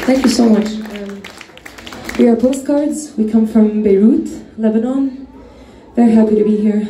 Thank you so much. We are Postcards. We come from Beirut, Lebanon. Very happy to be here.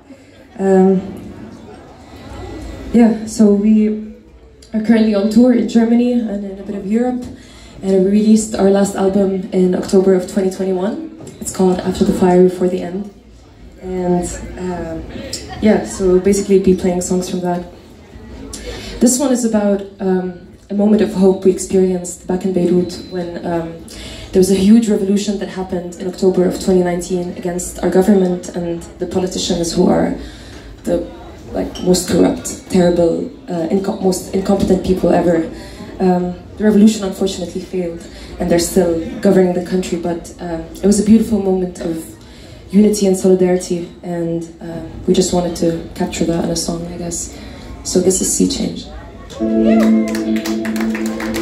Yeah, so we are currently on tour in Germany and in a bit of Europe. And we released our last album in October of 2021. It's called After the Fire, Before the End. And yeah, so we'll basically be playing songs from that. This one is about a moment of hope we experienced back in Beirut when there was a huge revolution that happened in October of 2019 against our government and the politicians who are the most corrupt, terrible, most incompetent people ever. The revolution unfortunately failed and they're still governing the country, but it was a beautiful moment of unity and solidarity, and we just wanted to capture that in a song, I guess. So this is Sea Change.